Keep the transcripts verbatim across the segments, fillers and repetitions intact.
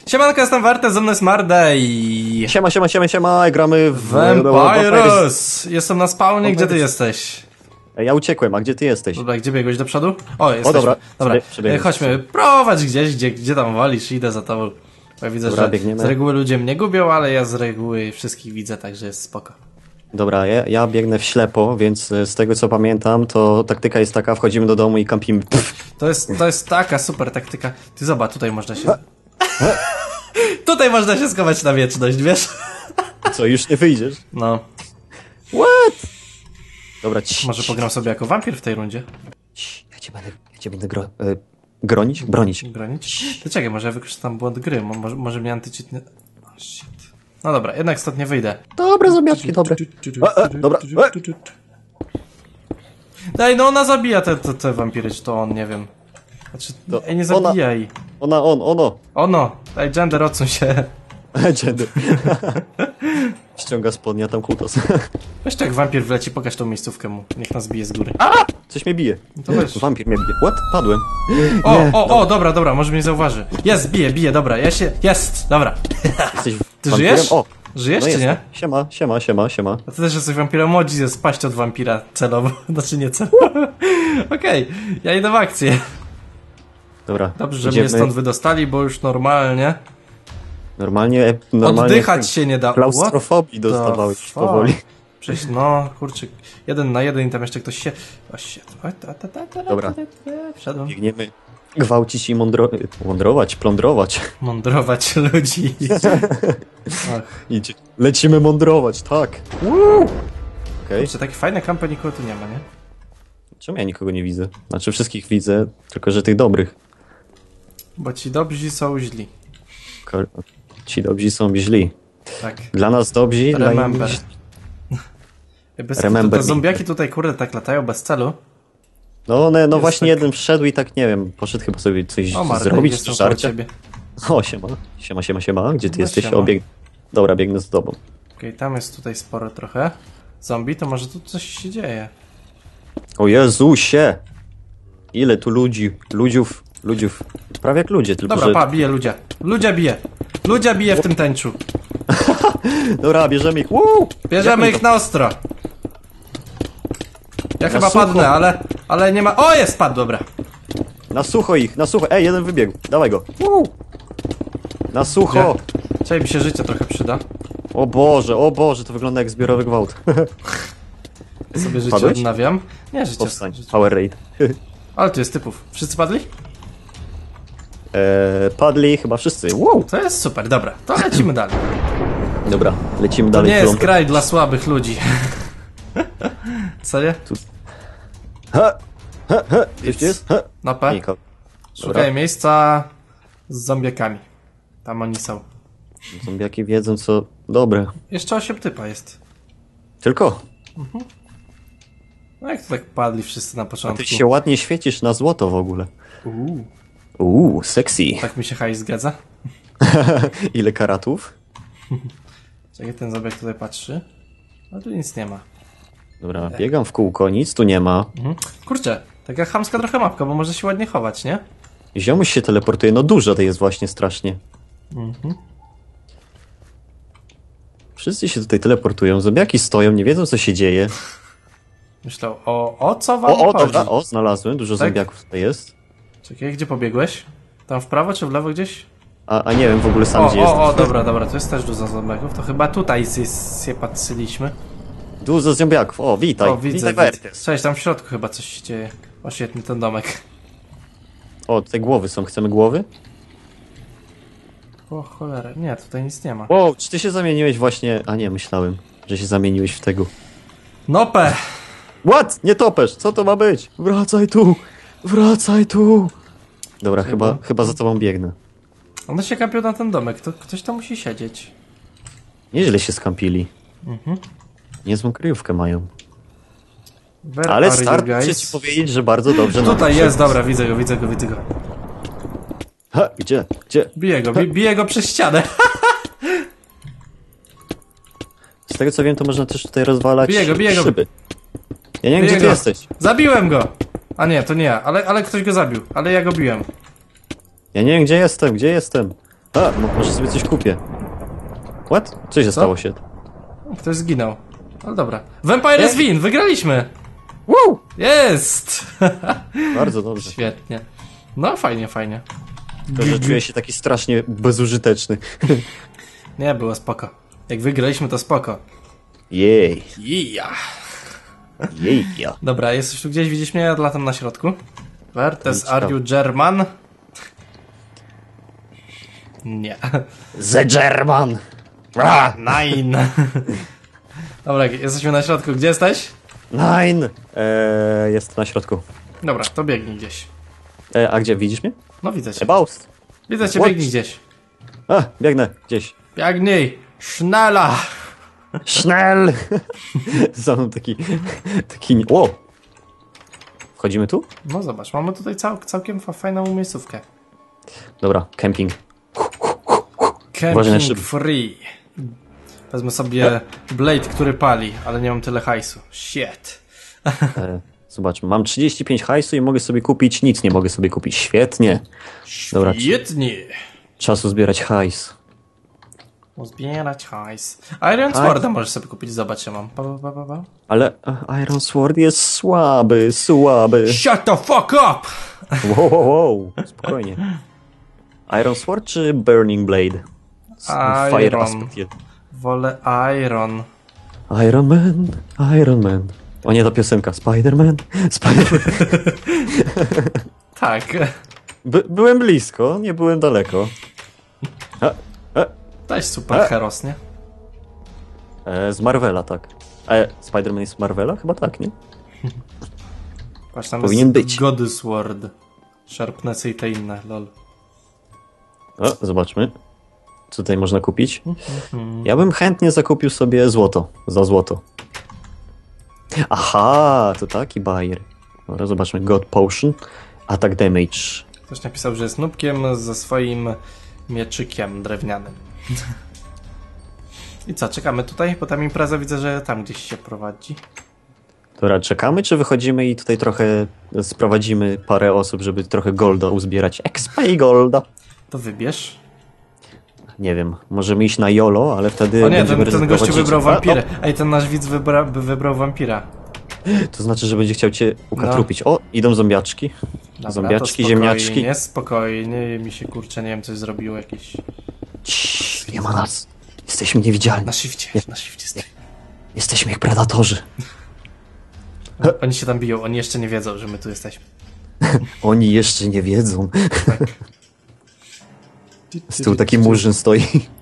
Siemanko, jestem Warte, ze mną jest Mardej. Siema, siema, siema, siema, gramy w... Vampires! Jestem na spawnie, gdzie ty jesteś? Ja uciekłem, a gdzie ty jesteś? Dobra, gdzie biegłeś do przodu? O, jesteśmy. O, dobra. Dobra, Przebiegłem. chodźmy, prowadź gdzieś, gdzie, gdzie tam wolisz, idę za tobą. Ja widzę, Dobra, że biegniemy. z reguły ludzie mnie gubią, ale ja z reguły wszystkich widzę, także jest spoko. Dobra, ja, ja biegnę w ślepo, więc z tego co pamiętam, to taktyka jest taka, wchodzimy do domu i kampimy. Pff. To jest, to jest taka super taktyka. Ty zobacz, tutaj można się... Tutaj można się schować na wieczność, wiesz? Co, już nie wyjdziesz? No. What? Dobra, ci. Może pogram sobie jako wampir w tej rundzie? Ci, ja cię będę, ja cię będę gro... E, gronić? Bronić. Bronić? To czekaj, może ja wykorzystam błąd gry, mo- może, może mnie antycheat nie... Oh, shit. No dobra, jednak stąd nie wyjdę. Dobra, zombiaczki, dobre. E, e, dobra, e. Daj, no ona zabija te, te, te wampiry, czy to on, nie wiem. Znaczy, To ej, nie ona. zabijaj. Ona, on, ono. Ono, daj gender, odsuń się. Gender. Ściąga spodnia, tam kutos. Weź tak wampir wleci, pokaż tą miejscówkę mu. Niech nas bije z góry. A! Coś mnie bije. to weź. Wampir mnie bije. What? Padłem. O, Nie, o, o, dobra, dobra, może mnie zauważy. Jest, bije, bije, dobra, ja się... Jest, dobra. Jesteś Ty wampirem? żyjesz? O. Żyjesz, No czy nie? jestem. Siema, siema, siema, siema. A ty też jesteś wampirem, młodzi jest paść od wampira celowo. Znaczy nie celowo. Okej, ja idę w akcję. Dobra. Dobrze, że idziemy. mnie stąd wydostali, bo już normalnie... Normalnie, normalnie... Oddychać się nie da. Klaustrofobii What dostawałeś the już fuck? powoli. Przecież no, kurczę, jeden na jeden i tam jeszcze ktoś się... O shit. O, ta, ta, ta, ta, Dobra. ta, ta, ta. Wszedłem. Biegniemy gwałcić i mądro... mądrować, plądrować. Mądrować ludzi. Ach. Idzie. Lecimy mądrować, tak. Okej. Kurczę, takie fajne kampy, nikogo tu nie ma, nie? Czemu ja nikogo nie widzę? Znaczy wszystkich widzę, tylko że tych dobrych. Bo ci dobrzy są źli. Ko- Ci dobrzy są źli. Tak. Dla nas dobrzy, dla Remember. innych... Bez Remember te me. zombiaki tutaj, kurde, tak latają bez celu. No one, no Jest właśnie tak- jeden wszedł i tak nie wiem, poszedł chyba sobie coś O, Marta, zrobić, jestem czy koło żarcia. ciebie. O, siema. Siema, siema, siema. Gdzie ty No, jesteś? siema. O, bieg... Dobra, biegnę z tobą. Okej, tam jest tutaj sporo trochę. Zombie, to może tu coś się dzieje. O Jezusie! Ile tu ludzi, ludziów, ludziów. Prawie jak ludzie, tylko Dobra, że... pa, bije ludzie. Ludzie bije. Ludzie bije w tym tęczu. Dobra, bierzemy ich. Woo! Bierzemy Jak ich na ostro. Ja chyba sucho. padnę, ale, ale nie ma... O, jest, padł, dobra. Na sucho ich, na sucho. Ej, jeden wybiegł. Dawaj go. Woo! Na sucho. Dzisiaj mi się życie trochę przyda. O Boże, o Boże, to wygląda jak zbiorowy gwałt. Sobie życie Padłeś? odnawiam. Nie, życie. Powstań. życie. Power raid. Ale tu jest typów. Wszyscy padli? Eee, padli chyba wszyscy. Wow! To jest super, dobra. To lecimy dalej. Dobra, lecimy To dalej. nie jest Pląd- kraj dla słabych ludzi. Co nie? Ha! Ha! Ha! Gdzieś jest? Ha! Na P. Nikogo. Szukaj miejsca z zombiakami. Tam oni są. Zombiaki wiedzą co dobre. Jeszcze osiem typa jest. Tylko. No jak to tak padli wszyscy na A początku? ty się ładnie świecisz na złoto w ogóle. Uuu, Uuu, sexy. tak mi się hajs zgadza. Ile karatów? Czekaj, ten zombiak tutaj patrzy. A tu nic nie ma. Dobra, biegam w kółko, nic tu nie ma. Mhm. Kurczę, taka chamska trochę mapka, bo może się ładnie chować, nie? Ziomuś się teleportuje, no dużo to jest właśnie strasznie. Mhm. Wszyscy się tutaj teleportują, zombiaki stoją, nie wiedzą co się dzieje. Myślał, o, o co wam O, o, chodzi? dobra, o, znalazłem, dużo Tak? zombiaków tutaj jest. Czekaj, gdzie pobiegłeś? Tam w prawo czy w lewo gdzieś? A, a nie wiem w ogóle sam O, gdzie jest. o, o, dobra, dobra, to jest też dużo zombiaków. To chyba tutaj się, się patrzyliśmy. Dużo zombiaków, o, witaj, O, widzę, witaj widzę. Wertes. Cześć, tam w środku chyba coś się dzieje. O, świetny ten domek. O, te głowy są, chcemy głowy? O, cholera, nie, tutaj nic nie ma. Wow, czy ty się zamieniłeś właśnie... A nie, myślałem, że się zamieniłeś w tego. Nopę! What? Nie topesz, co to ma być? Wracaj tu, wracaj tu. Dobra, chyba, chyba za tobą biegnę. One się kampią na ten domek, to ktoś tam musi siedzieć. Nieźle się skampili. Mhm. Niezłą kryjówkę mają. Where Ale are you start, guys? muszę ci powiedzieć, że bardzo dobrze. Tutaj nam jest, się- dobra, widzę go, widzę go, widzę go. Ha, gdzie, gdzie? Biję go, bi biję go przez ścianę. Z tego co wiem, to można też tutaj rozwalać Biję go, biję go. szyby. Ja nie wiem, Biję gdzie ty go. jesteś. Zabiłem go! A nie, to nie ja, ale, ale ktoś go zabił, ale ja go biłem. Ja nie wiem, gdzie jestem, gdzie jestem. A, no może sobie coś kupię. What? Co się stało się? Ktoś zginął. Ale dobra. Vampire Win! Wygraliśmy! Woo! Jest! Bardzo dobrze. Świetnie. No, fajnie, fajnie. To, że czuję się taki strasznie bezużyteczny. Nie, było spoko. Jak wygraliśmy, to spoko. Jej. Yeah. Jej, ja. Dobra, jesteś tu gdzieś, widzisz mnie? Ja latam na środku. Wertes, Ciekawe. are you German? Nie. The German! Ah, nine. Dobra, jesteśmy na środku. Gdzie jesteś? Nine! Eee, jest na środku. Dobra, to biegnij gdzieś. E, a gdzie, widzisz mnie? No widzę cię. About. Widzę cię, What? biegnij gdzieś. A, biegnę, gdzieś. Biegnij! Schnella! Schnell! Za mną taki... taki... Wow! Wchodzimy tu? No zobacz, mamy tutaj cał, całkiem fa- fajną miejscówkę. Dobra, camping. Uważaj na Camping szyby. free. Wezmę sobie blade, który pali, ale nie mam tyle hajsu. Shit. E, zobaczmy, mam trzydzieści pięć hajsu i mogę sobie kupić... Nic nie mogę sobie kupić. Świetnie. Dobra, Świetnie. czasu zbierać hajs. Zbierać hajs. Iron Sworda możesz sobie kupić, zobacz, ja mam. Pa, pa, pa, pa. Ale e, Iron Sword jest słaby, słaby. Shut the fuck up! Wow, wow, wow. Spokojnie. Iron Sword czy Burning Blade? Fire Iron. aspect jest. Wolę Iron. Iron Man, Iron Man. O nie, ta piosenka. Spider-Man, Spider Tak. By, byłem blisko, nie byłem daleko. A, a, Weź super E. heros, nie? e, z Marvela, tak. E, Spider-Man jest z Marvela? Chyba tak, nie? Patrz, tam Powinien jest być. God Sword. Sharpnessy i te inne, lol. O, zobaczmy. Co tutaj można kupić? Ja bym chętnie zakupił sobie złoto. Za złoto. Aha, to taki bajer. Dobra, zobaczmy. God Potion. Attack Damage. Ktoś napisał, że jest nubkiem ze swoim mieczykiem drewnianym. I co, czekamy tutaj? Bo tam impreza widzę, że tam gdzieś się prowadzi. Dobra, czekamy, czy wychodzimy i tutaj trochę sprowadzimy parę osób, żeby trochę golda uzbierać? Expa i golda. To wybierz. Nie wiem, możemy iść na YOLO, ale wtedy O nie, będziemy ten, ten gościu ryzykować wybrał życiem. wampirę. Ej, ten nasz widz wybra, by wybrał wampira. O, to znaczy, że będzie chciał cię ukatrupić. O, idą zombiaczki. Dobra, Zombiaczki, to ziemniaczki. spokojnie, spokojnie, mi się kurczę, nie wiem, coś zrobiło jakieś... Ciii, nie ma nas. Jesteśmy niewidzialni. Na shifcie, na shifcie stoi. Jesteśmy jak predatorzy. Oni się tam biją, oni jeszcze nie wiedzą, że my tu jesteśmy. Oni jeszcze nie wiedzą. Z tyłu taki murzyn stoi.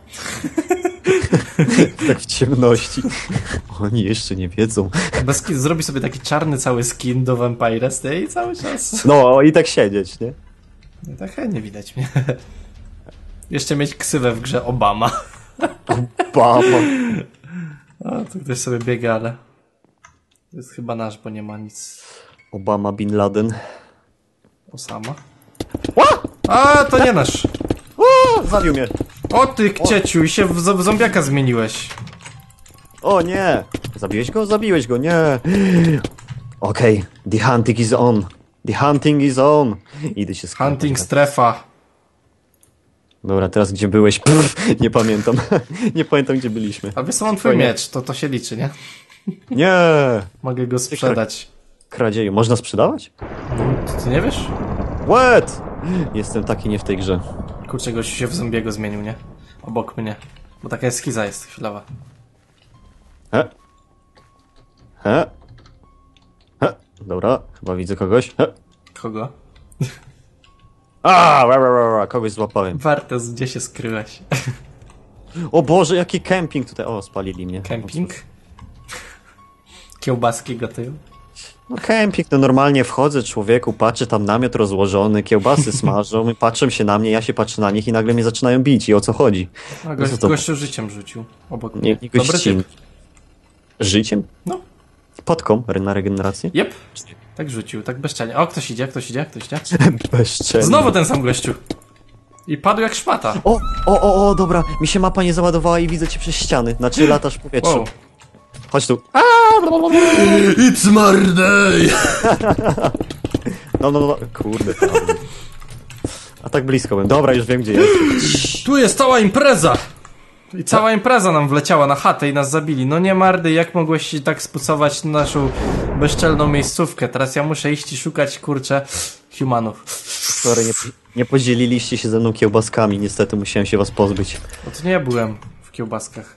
Tak w ciemności. Oni jeszcze nie wiedzą. Bez skin, zrobi sobie taki czarny cały skin do Vampire Stay i cały czas. No i tak siedzieć, nie? No tak nie widać mnie. Jeszcze mieć ksywę w grze Obama. Bama. A, tu ktoś sobie biega, ale... To jest chyba nasz, bo nie ma nic. Obama Bin Laden. Osama. A, to nie nasz. O, zabił mnie. O ty kcieciu, i się w, z- w zombiaka zmieniłeś. O nie. Zabiłeś go? Zabiłeś go, nie. Okej, okay. The hunting is on. The hunting is on. Idę się sklepać. Hunting strefa. Dobra, teraz gdzie byłeś? Pff, nie pamiętam. Nie pamiętam, gdzie byliśmy. A wiesz co, mam twój Fajnie. miecz, to to się liczy, nie? Nie. Mogę go sprzedać. Kradzieju. Można sprzedawać? Ty, ty nie wiesz? What? Jestem taki nie w tej grze. Kurczę, gościu się w zombiego zmienił, nie? Obok mnie. Bo taka jest schiza jest chwilowa. He? He? He? Dobra, chyba widzę kogoś. He? Kogo? A, ra, ra, ra, ra, kogoś złapałem. Wartes, gdzie się skryłeś? O Boże, jaki kemping tutaj. O, spalili mnie. Kemping? Kiełbaski gotują? No kemping, no normalnie wchodzę, człowieku, patrzę, tam namiot rozłożony, kiełbasy smażą, patrzą się na mnie, ja się patrzę na nich i nagle mnie zaczynają bić. I o co chodzi? A gość, co to? gościu życiem rzucił. Obok Nie, mnie. nie Dobry gościn. typ. Życiem? No, Podką na regenerację? jep. Tak rzucił, tak bezczelnie. O, ktoś idzie, ktoś idzie, ktoś idzie. Bezczelnie. Znowu ten sam gościu. I padł jak szmata. O, o, o, o, dobra, mi się mapa nie załadowała i widzę cię przez ściany. Znaczy latasz w powietrzu. Wow. Chodź tu. It's Marday! No, no, no, kurde. Tam. A tak blisko byłem. Dobra, już wiem gdzie jesteś. Tu jest cała impreza! I cała impreza nam wleciała na chatę i nas zabili. No nie mardy, jak mogłeś się tak spucować naszą bezczelną miejscówkę? Teraz ja muszę iść i szukać, kurczę, humanów. Sorry, nie, nie podzieliliście się ze mną kiełbaskami. Niestety musiałem się was pozbyć. No to nie byłem w kiełbaskach.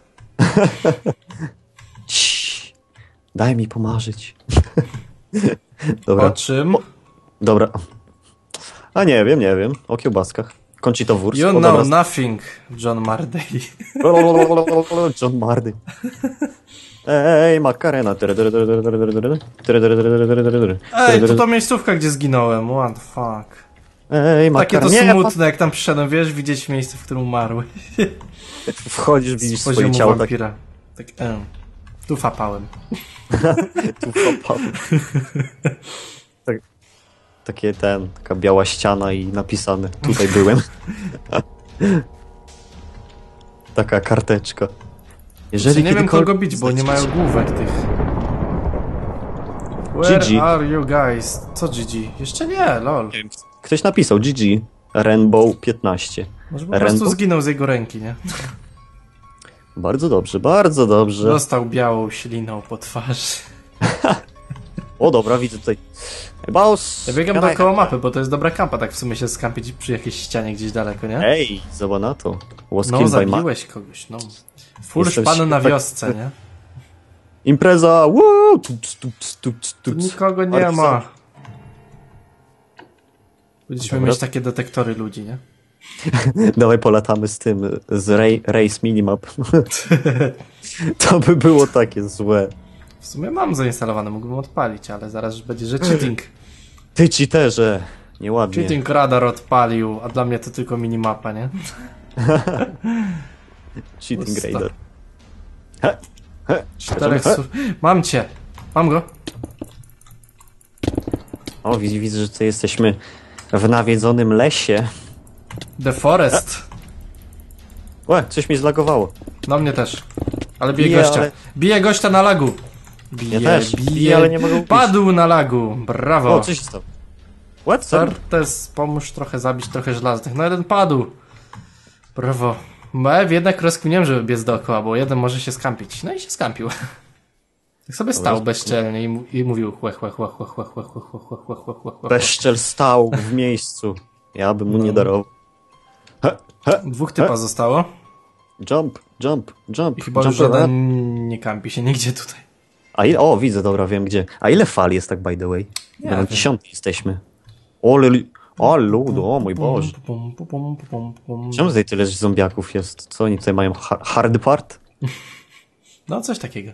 Ciii. Daj mi pomarzyć. Dobra. O czym? Dobra. A nie wiem, nie wiem. O kiełbaskach. Conchita Wurst. You O, know dobra. nothing, John Marday. John Mardy. Ej, Makarena. Ej, to ta miejscówka, gdzie zginąłem. What the fuck. Ej, Takie to Makarena. Nie, smutne, jak tam przyszedłem, wiesz, widzieć miejsce, w którym umarłeś. wchodzisz, widzisz Z swoje poziomu ciało. Tak, wampira. Tak, em. Tu fapałem. tu wkopał. tak, takie ten, taka biała ściana i napisane. Tutaj byłem. Taka karteczka. Jeżeli nie wiem kiedykolwiek kogo bić, bo nie mają znajdziecie- główek tych. Where G G. are you guys? Co G G? Jeszcze nie, lol. Nie wiem, Ktoś napisał G G. Rainbow piętnaście. Może po prostu Rainbow? zginął z jego ręki, nie? Bardzo dobrze, bardzo dobrze. Dostał białą śliną po twarzy. O dobra, widzę tutaj. Boss! Ja biegam can I- dookoła mapy, bo to jest dobra kampa, tak w sumie się skampić przy jakiejś ścianie gdzieś daleko, nie? Ej, zobacz na to. Was No, killed by ma- zabiłeś kogoś, no. Fursz Jestem pan na tak- wiosce, nie? Impreza! Woo! Tuc, tuc, tuc, Tu tuc. nikogo nie Bardzo- ma. Będziemy Dobra. mieć takie detektory ludzi, nie? Dawaj polatamy z tym, z Ray, Race Minimap. To by było takie złe. W sumie mam zainstalowane, mógłbym odpalić, ale zaraz będzie, że cheating. Ty cheaterze! Nieładnie. Cheating radar odpalił, a dla mnie to tylko minimapa, nie? Cheating Pusta. Raider. He, he. Czterech He. su... Mam cię! Mam go! O, widzę, widzę, że tutaj jesteśmy w nawiedzonym lesie. The Forest! Łe, coś mi zlagowało. No mnie też. Ale bije Bije, gościa. ale- Bije gościa na lagu! Bije, Ja też. bije, Bije, ale nie mogę ubić. Padł na lagu! Brawo! O, co się stało? What? Sorry? Sartes, pomóż trochę zabić trochę żelaznych. No jeden padł. Brawo. Mew jednak rozkminiłem, żeby biec dookoła, bo jeden może się skampić. No i się skampił. Tak sobie stał bezczelnie i, mu- i mówił chłe, chłe, chłe, chłe, chłe, chłe, chłe, chłe, chłe, chłe, chłe, chłe, chłe. Beszczel stał w miejscu. Ja bym mu nie darował. He, he. Dwóch typa zostało. Jump, jump, jump. I chyba jump już żaden nie kampi się nigdzie tutaj. A ile? O, widzę, dobra, wiem gdzie. A ile fal jest tak by the way? Nie Na wiem. dziesiątej jesteśmy. Ole, li- o ludo, o mój Boże. Pum, pum, pum, pum, pum. Czemu tutaj tyle zombiaków jest? Co oni tutaj mają? Ha hard part? No coś takiego.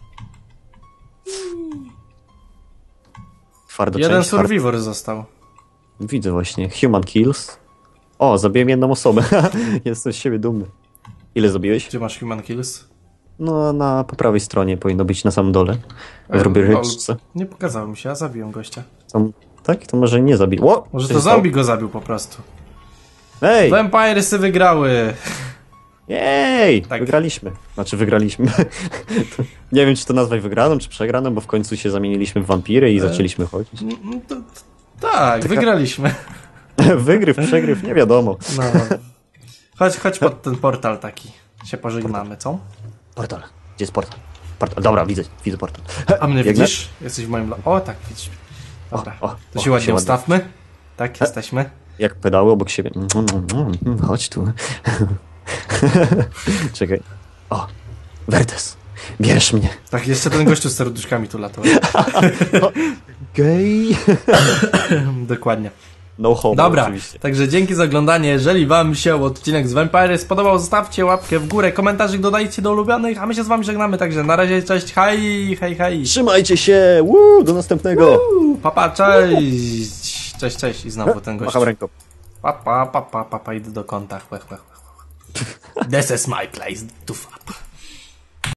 Twardo Jeden część, hard... survivor został. Widzę właśnie. Human kills. O, zabiłem jedną osobę. Jestem z siebie dumny. Ile zabiłeś? Gdzie masz human kills? No, na po prawej stronie powinno być na samym dole. W Em, rubryczce. Nie pokazało mi się, a zabiłem gościa. Tam, tak? To może nie zabił. Ło! Może Co to się stało? zombie go zabił po prostu. Ej! Vampiresy wygrały! Jej! Tak. Wygraliśmy. Znaczy wygraliśmy. To nie wiem, czy to nazwać wygraną, czy przegraną, bo w końcu się zamieniliśmy w wampiry i zaczęliśmy chodzić. Mm, to, to, tak, wygraliśmy. Wygryw, przegryw, nie wiadomo. No. Chodź, chodź pod ten portal taki. Się pożegnamy, co? Portal. Gdzie jest portal? Portal. Dobra, widzę, widzę portal. A mnie Biegnę? widzisz? Jesteś w moim... la- O, tak, widzisz. Dobra, O, o, to o, się ładnie się ładnie. ustawmy. Tak, jesteśmy. Jak pedały obok siebie. Mm, mm, mm, mm, Chodź tu. Czekaj. O, Vertes. Bierz mnie. Tak, jeszcze ten gościu z serduszkami tu latał. Gej. Dokładnie. No homo, Dobra, oczywiście. także dzięki za oglądanie. Jeżeli wam się odcinek z Vampire spodobał, zostawcie łapkę w górę, komentarzyk dodajcie do ulubionych, a my się z wami żegnamy. Także na razie, cześć, hej, hej, hej. Trzymajcie się. Woo, do następnego. Papa, cześć. Cześć, cześć i znowu ten gość. Macham ręką. Papa, papa, papa, idę do kąta. Chłe, chłe, chłe, chłe. This is my place to fap.